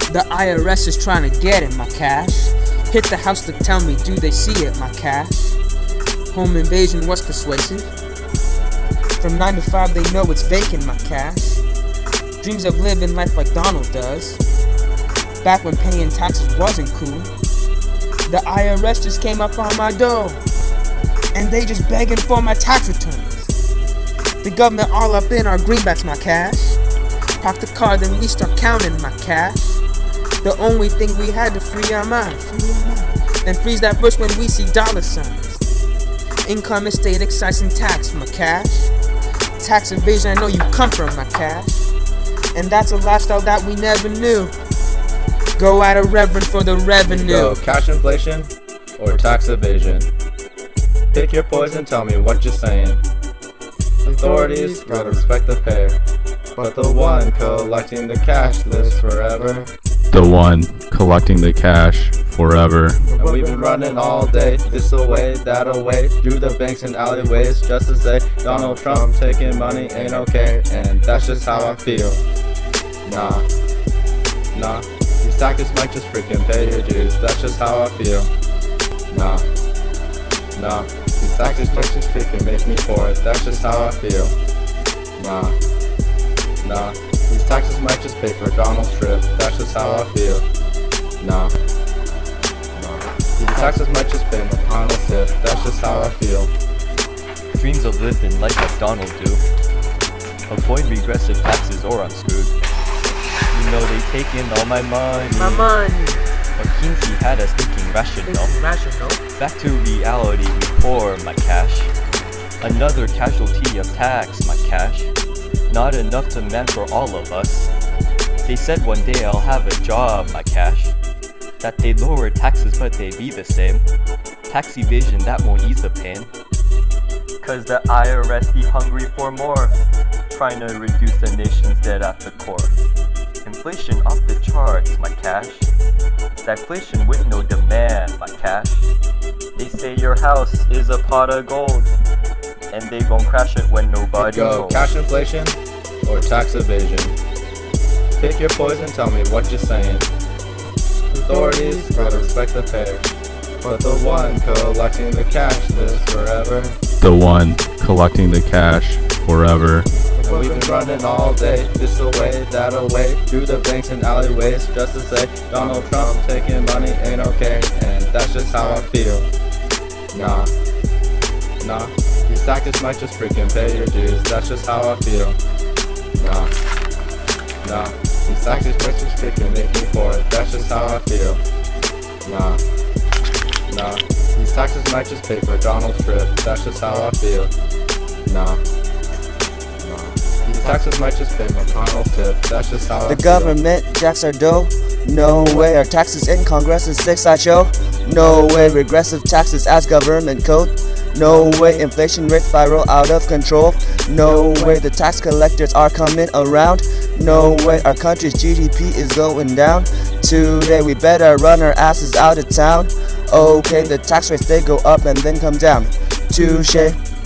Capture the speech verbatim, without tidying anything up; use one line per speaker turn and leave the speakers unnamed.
The I R S is trying to get it, my cash. Hit the house to tell me, do they see it, my cash? Home invasion was persuasive. From nine to five they know it's vacant, my cash. Dreams of living life like Donald does. Back when paying taxes wasn't cool. The I R S just came up on my door, and they just begging for my tax returns. The government all up in our greenbacks, my cash. Park the car, then we start counting my cash. The only thing we had to free our mind, and freeze that verse when we see dollar signs. Income, estate, excise, and tax, my cash. Tax evasion, I know you come from, my cash. And that's a lifestyle that we never knew. Go out of reverend for the revenue.
Go cash inflation or tax evasion. Pick your poison, tell me what you're saying. Authorities gotta respect the payer, but the one collecting the cash lives forever.
The one collecting the cash forever.
And we've been running all day, this away, that away, through the banks and alleyways, just to say Donald Trump taking money ain't okay, and that's just how I feel. Nah, nah, these taxes might just freaking pay your dues, that's just how I feel. Nah, nah, these taxes might just freaking make me poor, that's just how I feel. Nah, nah, these taxes might just pay for Donald's trip, that's just how I feel. Nah, nah, these taxes might just pay McConnell's tip, that's just how I feel.
Dreams of living life like Donald do. Avoid regressive taxes or I'm screwed. You know they taking all my money.
My money.
McKinsey had us thinking rational.
Thinking rational.
Back to reality, we pour my cash. Another casualty of tax, my cash. Not enough to man for all of us. They said one day I'll have a job, my cash. That they lower taxes but they be the same. Tax evasion that won't ease the pain. Cause the I R S be hungry for more. Trying to reduce the nation's debt at the core. Inflation off the charts, my cash. Stagflation with no demand, my cash. They say your house is a pot of gold, and they gon' crash it when nobody
Go
knows.
cash inflation or tax evasion. Pick your poison, tell me what you're saying. Authorities gotta respect the payer, but the one collecting the cash lives forever.
The one collecting the cash forever.
And we've been running all day, this away, that away, through the banks and alleyways, just to say Donald Trump taking money ain't okay, and that's just how I feel. Nah, nah, these taxes might just freaking pay your dues, that's just how I feel. Nah, nah, these taxes might just freaking make me poor, that's just how I feel. Nah, nah, these taxes might just pay for Donald's trip, that's just how I feel. Nah. These taxes might just pay McConnell's tip, that's just how I
The
feel.
government jacks our dough. No way. Our taxes in Congress is six sideshow. No way. Regressive taxes as government code. No way. Inflation rate spiral out of control. No way. The tax collectors are coming around. No way. Our country's G D P is going down. Today we better run our asses out of town. Okay, the tax rates they go up and then come down. Touche.